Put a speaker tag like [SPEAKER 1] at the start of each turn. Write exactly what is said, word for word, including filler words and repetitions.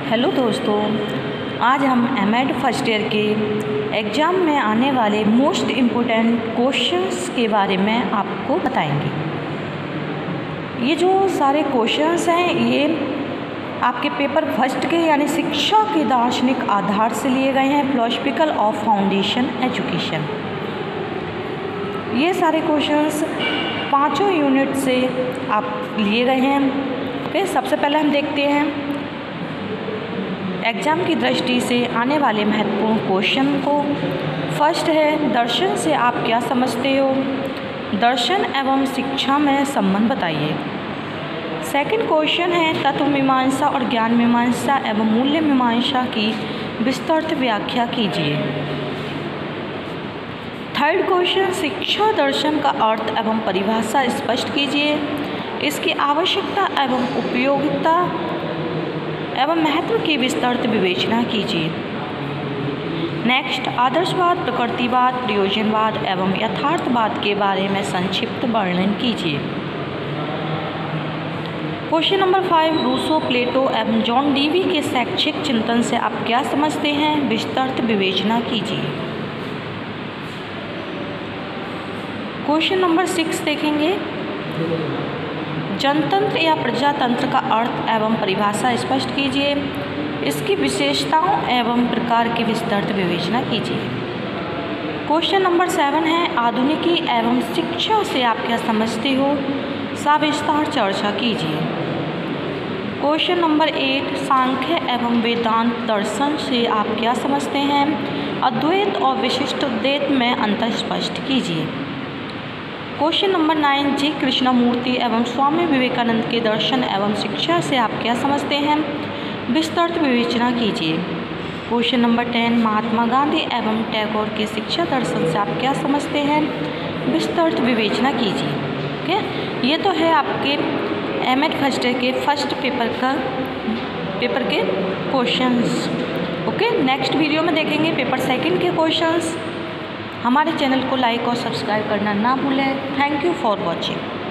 [SPEAKER 1] Hello दोस्तों, आज हम एमएड फर्स्ट ईयर के एग्ज़ाम में आने वाले मोस्ट इम्पोर्टेंट क्वेश्चंस के बारे में आपको बताएंगे। ये जो सारे क्वेश्चंस हैं ये आपके पेपर फर्स्ट के यानी शिक्षा के दार्शनिक आधार से लिए गए हैं, फिलॉसफिकल ऑफ फाउंडेशन एजुकेशन। ये सारे क्वेश्चंस पाँचों यूनिट से आप लिए गए हैं। ओके, सबसे पहले हम देखते हैं एग्ज़ाम की दृष्टि से आने वाले महत्वपूर्ण क्वेश्चन को। फर्स्ट है, दर्शन से आप क्या समझते हो? दर्शन एवं शिक्षा में संबंध बताइए। सेकंड क्वेश्चन है, तत्व मीमांसा और ज्ञान मीमांसा एवं मूल्य मीमांसा की विस्तृत व्याख्या कीजिए। थर्ड क्वेश्चन, शिक्षा दर्शन का अर्थ एवं परिभाषा स्पष्ट कीजिए। इसकी आवश्यकता एवं उपयोगिता एवं महत्व की विस्तृत विवेचना कीजिए। नेक्स्ट, आदर्शवाद, प्रकृतिवाद, प्रयोजनवाद एवं यथार्थवाद के बारे में संक्षिप्त वर्णन कीजिए। Question number five, Rousseau, Plato एवं जॉन डीवी के शैक्षिक चिंतन से आप क्या समझते हैं? विस्तृत विवेचना कीजिए। क्वेश्चन नंबर सिक्स देखेंगे, जनतंत्र या प्रजातंत्र का अर्थ एवं परिभाषा स्पष्ट कीजिए। इसकी विशेषताओं एवं प्रकार की विस्तृत विवेचना कीजिए। क्वेश्चन नंबर सेवन है, आधुनिकी एवं शिक्षा से आप क्या समझते हो? सविस्तार चर्चा कीजिए। क्वेश्चन नंबर एट, सांख्य एवं वेदांत दर्शन से आप क्या समझते हैं? अद्वैत और विशिष्ट अद्वैत में अंतर स्पष्ट कीजिए। Question number nine, G Krishnamurti एवं स्वामी विवेकानंद के दर्शन एवं शिक्षा से आप क्या समझते हैं? विस्तृत विवेचना कीजिए। Question number ten, Mahatma Gandhi एवं टैगोर के शिक्षा दर्शन से आप क्या समझते हैं? विस्तृत विवेचना कीजिए। ओके, ये तो है आपके एमएड फर्स्ट ईयर के फर्स्ट पेपर का पेपर के क्वेश्चंस। ओके, नेक्स्ट वीडियो में देखेंगे पेपर सेकंड के क्वेश्चंस। हमारे चैनल को लाइक और सब्सक्राइब करना ना भूलें। Thank you for watching.